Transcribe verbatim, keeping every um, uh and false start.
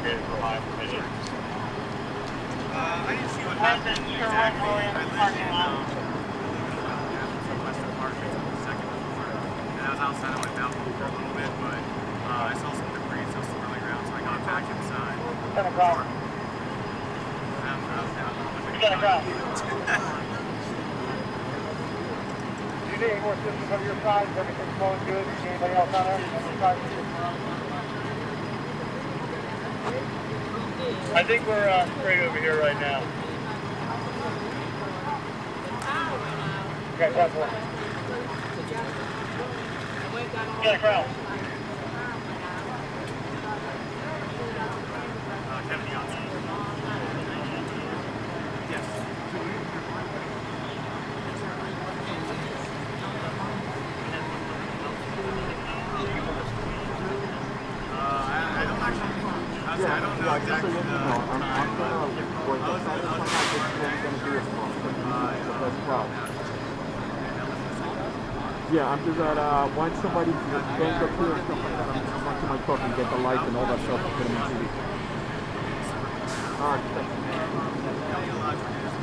located for my information. Uh, I didn't see what happened exactly. I live in um, Western Park, it's on the second floor, and I was outside on my balcony for a little bit, but uh, I saw some debris and some swirling around, so I got back inside. Ten o'clock. I'm, I'm down. Ten o'clock. Do you need any more systems on your side? Is everything flowing good? Do you need anybody else on there? On your side? I think we're uh, straight over here right now. Okay, that's one. Get a crowd. Uh, Kevin Johnson. Yes. Uh, I, I don't actually, honestly, I don't know exactly the time, but I was, I was at Yeah, I'm just that uh, once somebody bangs up here and stuff like that, I'm just going to my truck and get the lights and all that stuff and put them in T V. Alright, thanks.